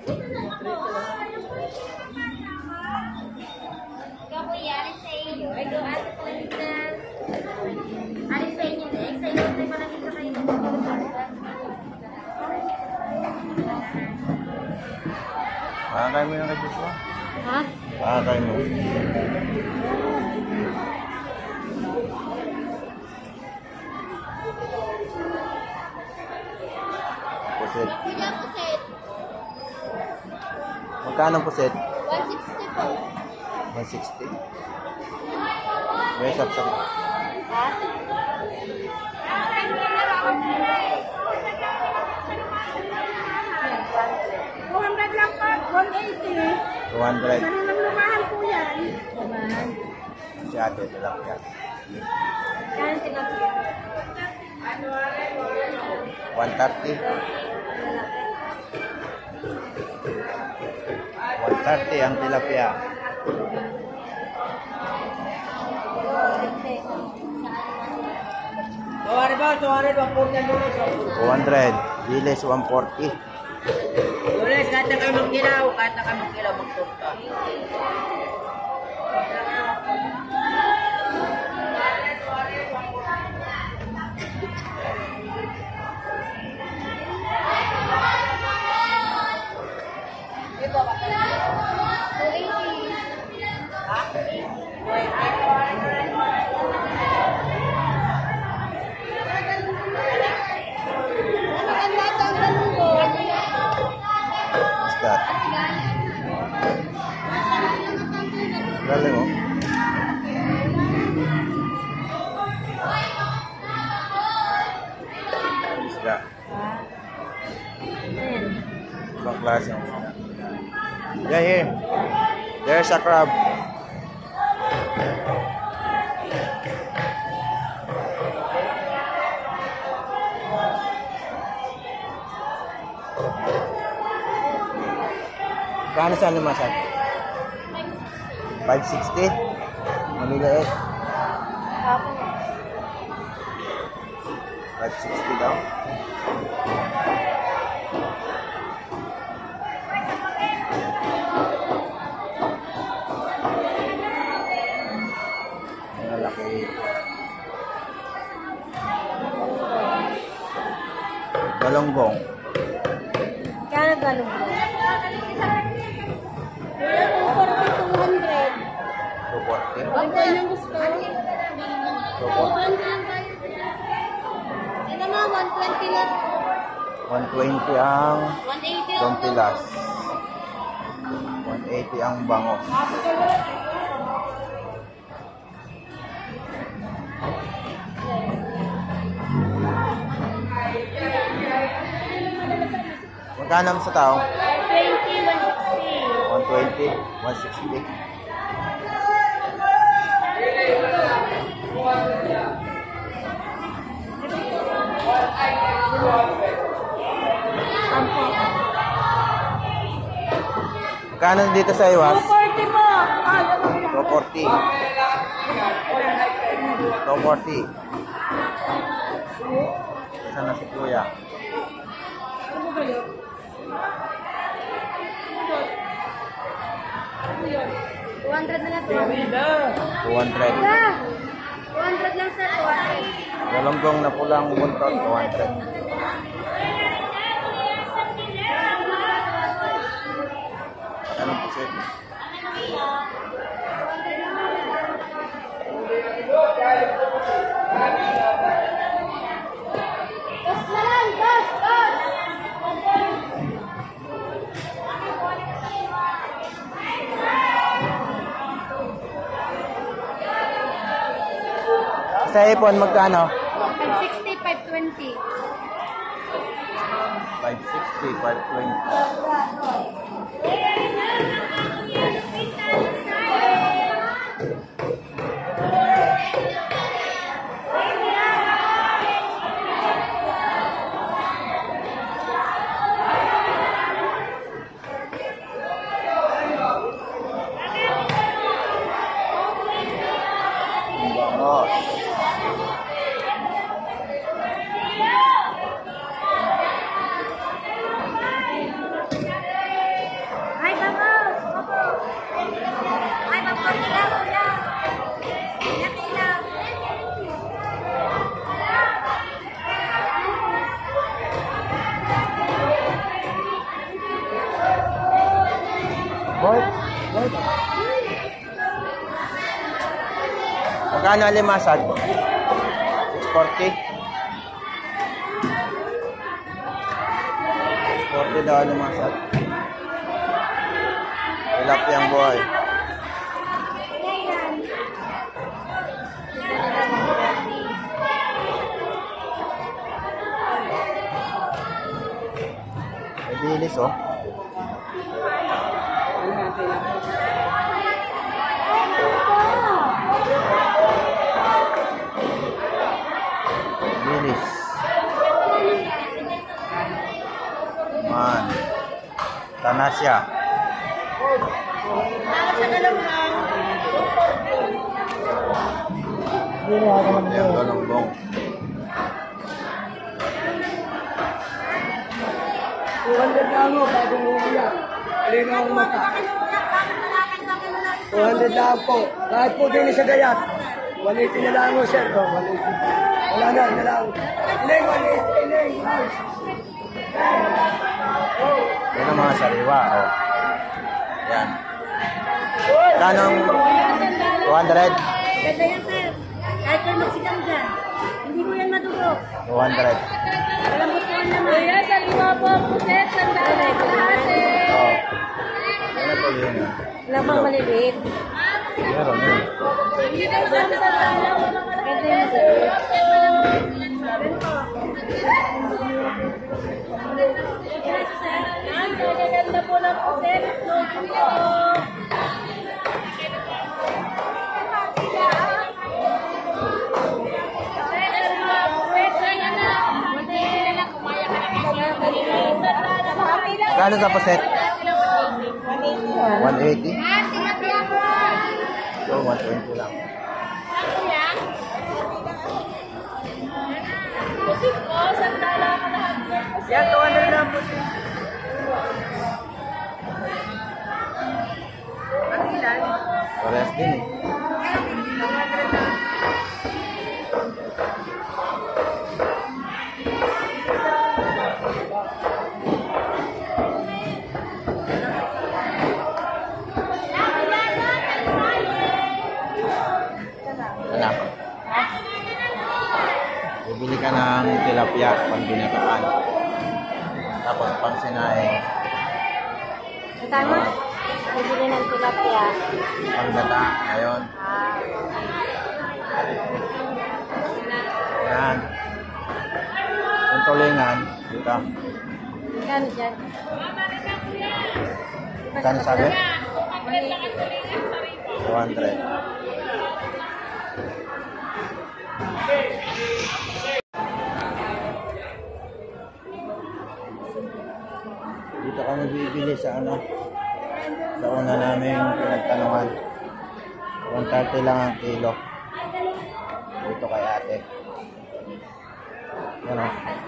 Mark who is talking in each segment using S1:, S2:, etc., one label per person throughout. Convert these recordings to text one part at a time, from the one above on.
S1: Kamu ya, alis sa iyo. Ay, go, ate ko lang na. Alis sa inyo, Nek. Sa iyo, tayo malaki sa kayo.
S2: Pakakay mo yung kajus mo?
S1: Ha?
S2: Pakakay mo. Pusit.
S1: Kuya, puset.
S2: Magkano pusit?
S1: 160 po.
S2: 160. May sapsap.
S1: Ha? 200 lang po. 180.
S2: 200.
S1: Lumahan po yan.
S2: Si ate, tilapia.
S1: Kaya tilapia.
S2: 130. 130 ang tilapia.
S3: Tawari ba? Tawari ba?
S2: 200. Bilis 140.
S3: Tulis, kahit na kayo magkilaw, magpunta.
S2: What's that? Galing oh. Isda. Ibang klase ng isda. Yeah, here. There's a crab. Kano sa lumasad? 560? Maliliit. 560 daw. Malaki. Galonggong.
S1: Kaya galong mo? 240, 200.
S2: 240.
S1: Ano yung gusto? 200 lang tayo. Ito na, 120 lang.
S2: 120 ang
S1: 180 lang.
S2: dompilas. 180 ang bangos. Magkano sa tao?
S1: 120, 160.
S2: 120, 160. Magkano dito sa iwas?
S1: 240 po.
S2: 240. 240. Saan na si Kuya?
S1: $200 na lang po.
S2: 200.
S1: 200 lang sir. 200.
S2: Galonggong na pulang buntot, 200. Anong pusit?
S1: Tos na lang. Tos. Tos.
S2: Sa ipon, magkano?
S1: 560, 520.
S2: 560, 520. Bangos. Boy. Magkano ang limasag? 640. 640 daw ang limasag. Tilapia ang buhay. May bilis oh. Bilis. Man. Tanasya. Yung galunggong.
S4: Bagong umuyan. Alina ang mata. 200 lang po. Kahit po din sa gayat. 180 na lang mo, sir. 180. Wala na lang. Ining, 180. Ining.
S2: Yan ang mga sariwa. Oh. Yan. Kanong 200?
S1: Ganda yan, sir. Kahit kayo magsikam dyan. Hindi mo yan maduro.
S2: 200.
S1: Malambot po ang naman. Kuya, sariwa po po, sir. Sandalay po natin.
S2: Oh. Yan ang tuloy yun.
S1: Lamang maliliit.
S2: Meron yun.
S1: Hindi na masama sa tala. Ganda yan, sir. Ganda po lang po, sir.
S2: Kano sa paset? 180? So, 120 lang.
S3: Yan, 200 lang po.
S2: Parehas din eh. Anak. Bibili ka ng tilapia pang binataan. Tapos pang sinaing.
S1: Tama? Bibili ng tilapia.
S2: Pang gata. Ngayon. Yan. Yung tulingan. Dito.
S1: Kano dyan?
S2: Kano sabi? 200. Dito kami bibili sa sa una namin pinagtanungan. 130 lang ang kilo. Dito kay ate. Yan o.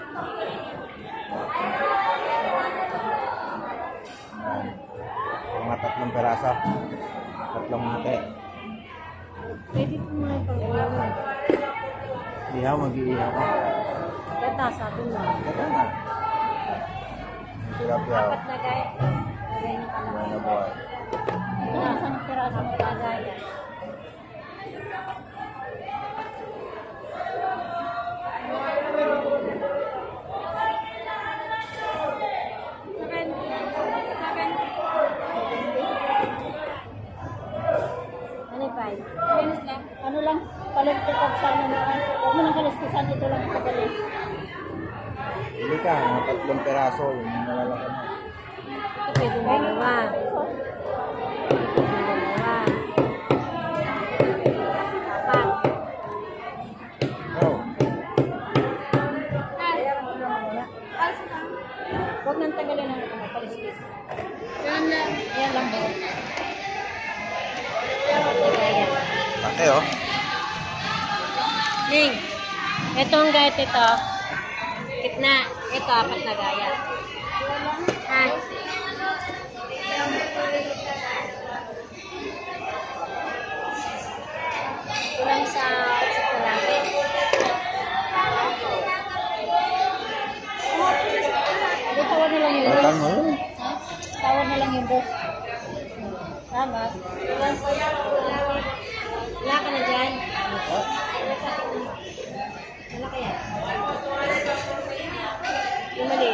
S2: Mga 3 peraso. 3 mate.
S1: Pwede po mga pag-uwi.
S2: Ihaw, mag-iihaw ka.
S1: Gata, sabi mo.
S2: Ganda na. Tilapia.
S1: Apat na gaya. Gaya niyo pala.
S2: Buhay na buhay.
S1: Nasaan ang piraso ng kagaya? Ano pa? Ano lang? Palit ko pag sa ano naman. Huwag mo nang kaliskisan. Ito lang pagaling.
S2: Bili ka, mga 3 peraso. Yung nalalakan mo.
S1: Ito pwede dalawa. Apat.
S2: Oh.
S1: Huwag nang tagalin ang mga paliskis. Yan lang. Yan lang ba?
S2: Laki oh.
S1: Ning, ito ang gayat ito. Kitna. Ito, apat na gaya. Ha? Kulang sa kulangin. Tawad na lang yung
S2: Tawad
S1: boss.
S2: mo yun.
S1: Ha? Tawad na lang yung boss. Tama. Wala ka na dyan. Wala kaya? Yung mali.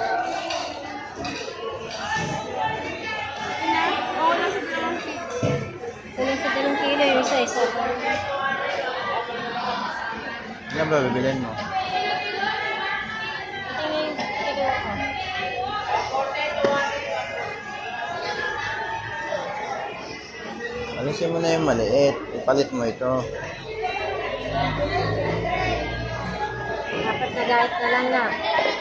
S1: Oo, nasa 2 kilo. Nasa 2 kilo yung isa-isa.
S2: Yan ba bibilin mo?
S1: Ito na yung kilo ko.
S2: Alisin mo na yung maliit. Ipalit mo ito.
S1: Dapat na gahit na lang na.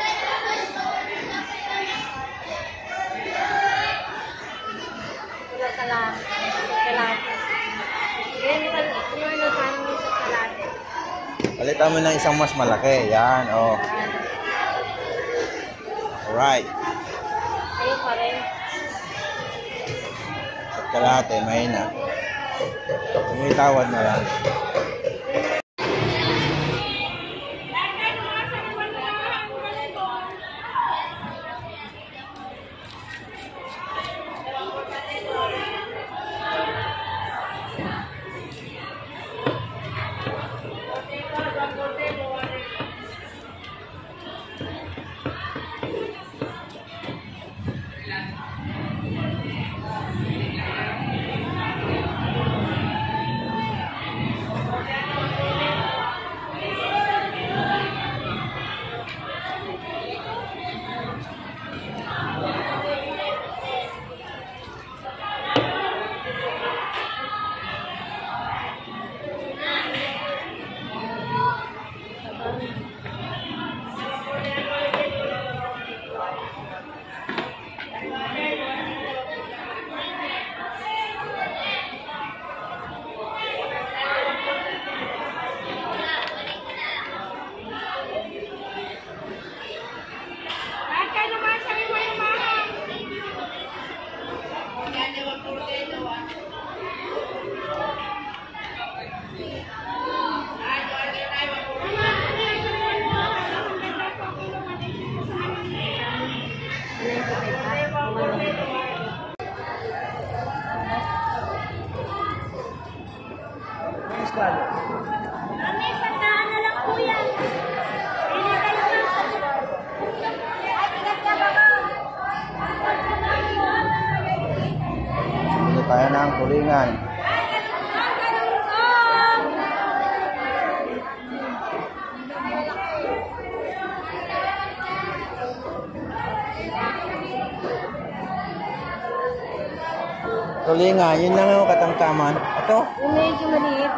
S1: Wala ka lang. Kalate. Yan ano sana mo sa kalate.
S2: Palitan mo ng isang mas malaki. Yan, oh. Alright.
S1: Ayun pa rin.
S2: Sa kalate, mahina. May tawad na lang.
S1: Mami, sandaan na lang po yan. Hindi kayo lang sa... Ay, ingat ka ba ba?
S2: Hindi tayo ng kulingan. Tulingan, yun lang yung katangkaman. Ito.
S1: Yung medyo maliit.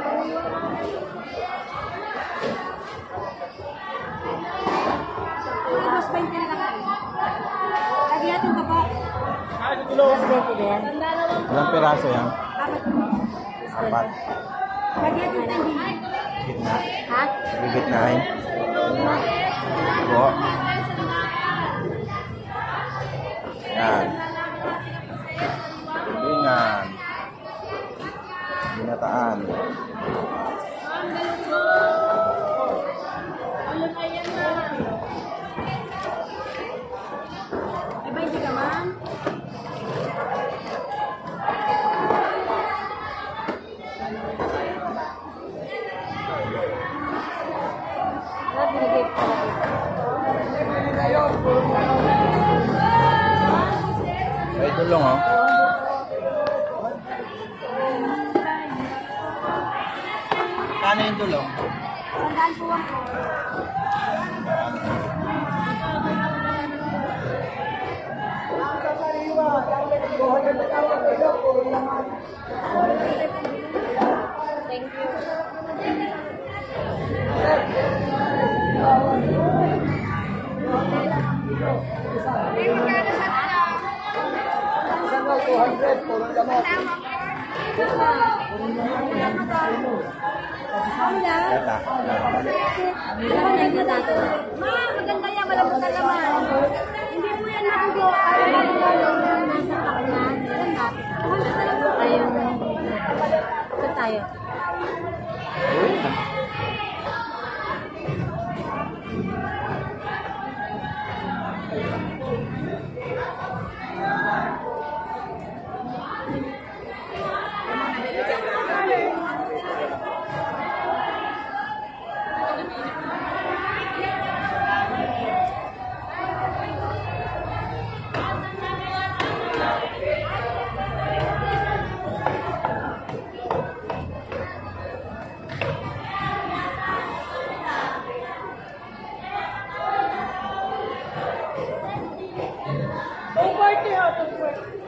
S1: Mas 20 na lang. Lagi natin pa po. Mas 20 din.
S2: Ilang piraso yan?
S1: Apat.
S2: 4.
S1: Lagi natin pa hindi.
S2: Gitna.
S1: Ha?
S2: Gigitnahin. Po. Yan. Tulingan. Binataan.
S1: Iba hindi ka man? Wala, binigay ko pala dito.
S2: Ay, tulong oh. Kano yung tulong?
S1: Sandaan po ako. Thank you.
S4: Isang 200, puro lamok.
S2: Kata.
S1: Ma, maganda yan. Malambot na laman. Hindi po yan magugo. Nasa pakyan. Maganda. 200 na lang po kayo. Ito tayo. 240 out of 40.